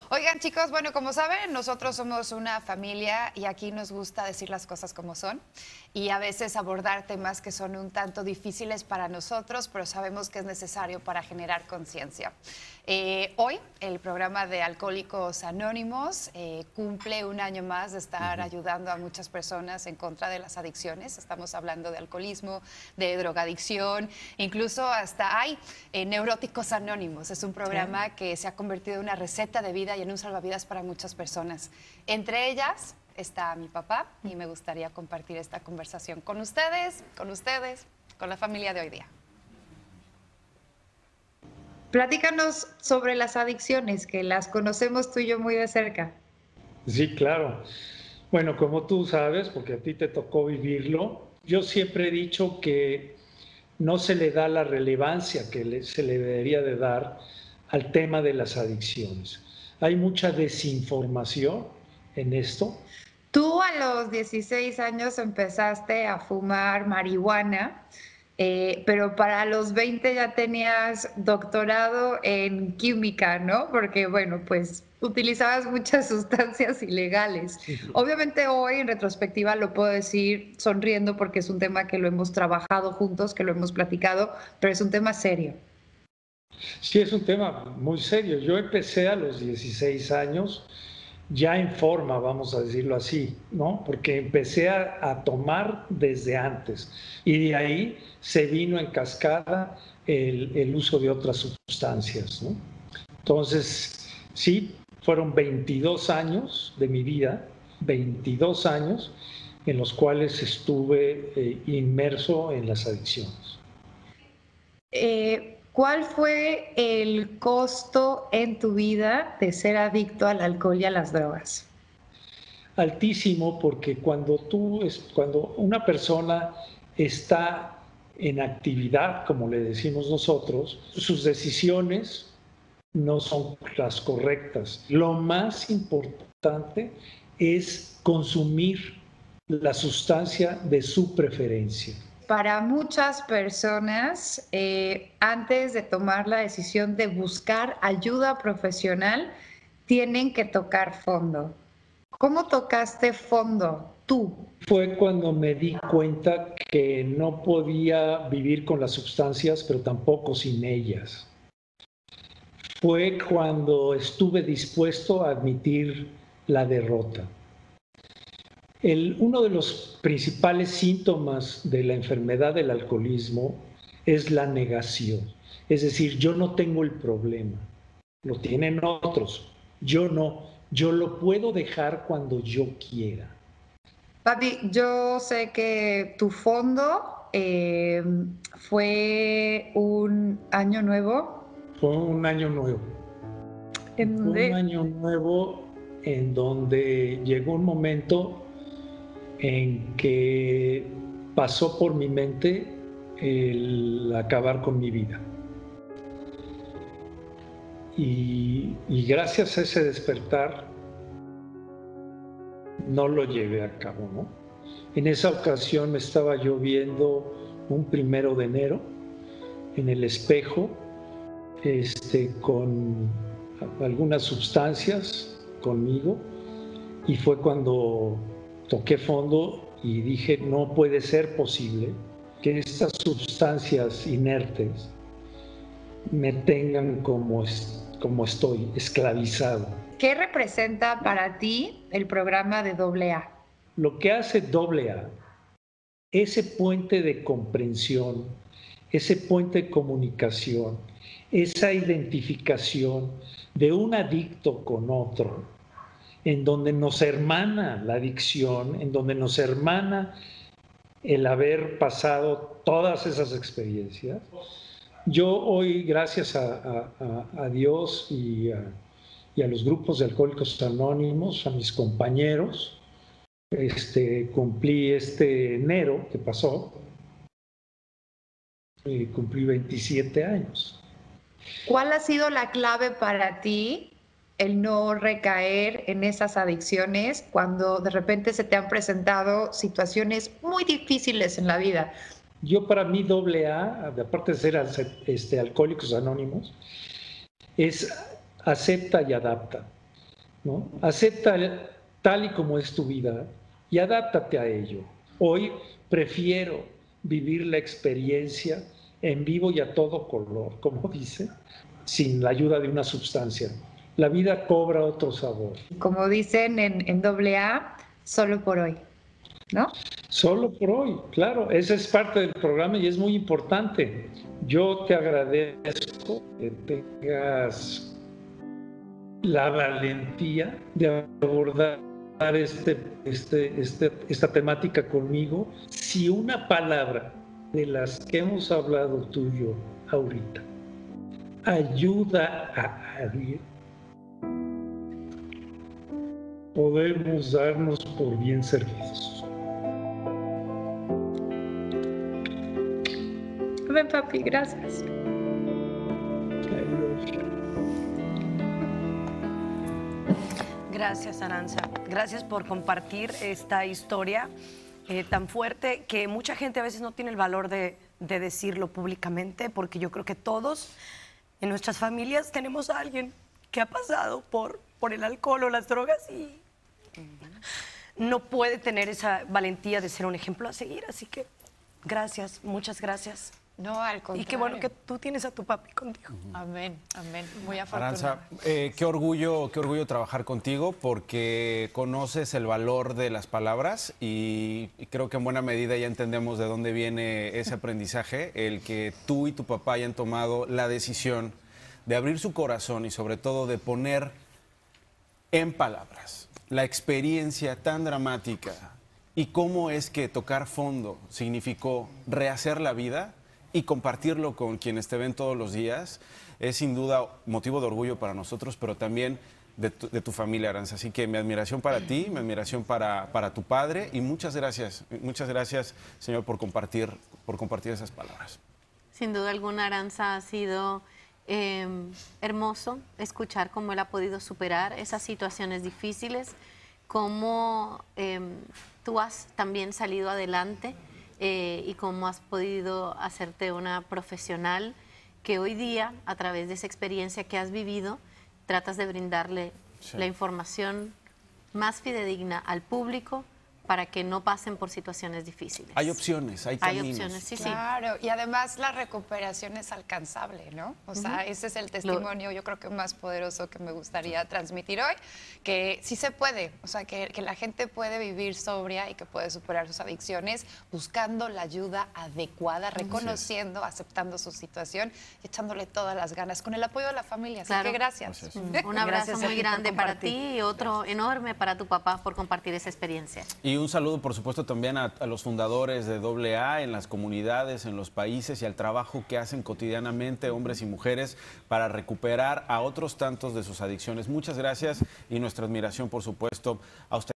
Oigan, chicos, bueno, como saben, nosotros somos una familia y aquí nos gusta decir las cosas como son y a veces abordar temas que son un tanto difíciles para nosotros, pero sabemos que es necesario para generar conciencia. Hoy el programa de Alcohólicos Anónimos cumple un año más de estar ayudando a muchas personas en contra de las adicciones. Estamos hablando de alcoholismo, de drogadicción, incluso hasta hay Neuróticos Anónimos. Es un programa que se ha convertido en una receta de vida y en un salvavidas para muchas personas. Entre ellas está mi papá y me gustaría compartir esta conversación con ustedes, con la familia de hoy día. Platícanos sobre las adicciones, que las conocemos tú y yo muy de cerca. Sí, claro. Bueno, como tú sabes, porque a ti te tocó vivirlo, yo siempre he dicho que no se le da la relevancia que se le debería de dar al tema de las adicciones. Hay mucha desinformación en esto. Tú a los 16 años empezaste a fumar marihuana, pero para los 20 ya tenías doctorado en química, ¿no? Porque, bueno, pues utilizabas muchas sustancias ilegales. Obviamente hoy en retrospectiva lo puedo decir sonriendo porque es un tema que lo hemos trabajado juntos, que lo hemos platicado, pero es un tema serio. Sí, es un tema muy serio. Yo empecé a los 16 años ya en forma, vamos a decirlo así, ¿no? Porque empecé a tomar desde antes y de ahí se vino en cascada el uso de otras sustancias, ¿no? Entonces, sí, fueron 22 años de mi vida, 22 años en los cuales estuve inmerso en las adicciones. ¿Cuál fue el costo en tu vida de ser adicto al alcohol y a las drogas? Altísimo, porque cuando una persona está en actividad, como le decimos nosotros, sus decisiones no son las correctas. Lo más importante es consumir la sustancia de su preferencia. Para muchas personas, antes de tomar la decisión de buscar ayuda profesional, tienen que tocar fondo. ¿Cómo tocaste fondo tú? Fue cuando me di cuenta que no podía vivir con las sustancias, pero tampoco sin ellas. Fue cuando estuve dispuesto a admitir la derrota. Uno de los principales síntomas de la enfermedad del alcoholismo es la negación. Es decir, yo no tengo el problema, lo tienen otros, yo no, yo lo puedo dejar cuando yo quiera. Papi, yo sé que tu fondo fue un año nuevo. Fue un año nuevo. ¿En Fue un donde? año nuevo en donde llegó un momento en que pasó por mi mente el acabar con mi vida. Y gracias a ese despertar no lo llevé a cabo, ¿no? En esa ocasión me estaba yo viendo un 1 de enero en el espejo, con algunas sustancias conmigo, y fue cuando toqué fondo y dije, no puede ser posible que estas sustancias inertes me tengan como estoy, esclavizado. ¿Qué representa para ti el programa de AA? Lo que hace AA, ese puente de comprensión, ese puente de comunicación, esa identificación de un adicto con otro, en donde nos hermana la adicción, en donde nos hermana el haber pasado todas esas experiencias. Yo hoy, gracias a Dios y a los grupos de Alcohólicos Anónimos, a mis compañeros, cumplí este enero que pasó, cumplí 27 años. ¿Cuál ha sido la clave para ti el no recaer en esas adicciones cuando de repente se te han presentado situaciones muy difíciles en la vida? Yo, para mí, AA, aparte de ser Alcohólicos Anónimos, es acepta y adapta. ¿no? Acepta tal y como es tu vida y adáptate a ello. Hoy prefiero vivir la experiencia en vivo y a todo color, como dice, sin la ayuda de una sustancia. La vida cobra otro sabor. Como dicen en AA, solo por hoy, ¿no? Solo por hoy, claro, esa es parte del programa y es muy importante. Yo te agradezco que tengas la valentía de abordar esta temática conmigo. Si una palabra de las que hemos hablado tú y yo ahorita ayuda a alguien, podemos darnos por bien servidos. Ven, papi, gracias. Gracias, Arantxa. Gracias por compartir esta historia tan fuerte que mucha gente a veces no tiene el valor de decirlo públicamente, porque yo creo que todos en nuestras familias tenemos a alguien que ha pasado por el alcohol o las drogas y no puede tener esa valentía de ser un ejemplo a seguir. Así que gracias, muchas gracias. No, al contrario. Y qué bueno que tú tienes a tu papi contigo. Amén, amén. Muy afortunada. Arantxa, qué orgullo trabajar contigo porque conoces el valor de las palabras y creo que en buena medida ya entendemos de dónde viene ese aprendizaje, el que tú y tu papá hayan tomado la decisión de abrir su corazón y sobre todo de poner en palabras la experiencia tan dramática y cómo es que tocar fondo significó rehacer la vida y compartirlo con quienes te ven todos los días, es sin duda motivo de orgullo para nosotros, pero también de tu familia, Arantxa. Así que mi admiración para ti, mi admiración para tu padre y muchas gracias, Señor, por compartir esas palabras. Sin duda alguna, Arantxa, ha sido hermoso escuchar cómo él ha podido superar esas situaciones difíciles, cómo tú has también salido adelante. Y cómo has podido hacerte una profesional que hoy día, a través de esa experiencia que has vivido, tratas de brindarle la información más fidedigna al público para que no pasen por situaciones difíciles. Hay opciones, hay caminos. Hay opciones, sí, claro, y además la recuperación es alcanzable, ¿no? O sea, ese es el testimonio, yo creo que más poderoso que me gustaría transmitir hoy, que sí se puede, o sea, que la gente puede vivir sobria y que puede superar sus adicciones buscando la ayuda adecuada, reconociendo, aceptando su situación y echándole todas las ganas, con el apoyo de la familia. Así que gracias. Un abrazo muy grande para ti y otro enorme para tu papá por compartir esa experiencia. Y un saludo, por supuesto, también a los fundadores de AA en las comunidades, en los países y al trabajo que hacen cotidianamente hombres y mujeres para recuperar a otros tantos de sus adicciones. Muchas gracias y nuestra admiración, por supuesto, a usted.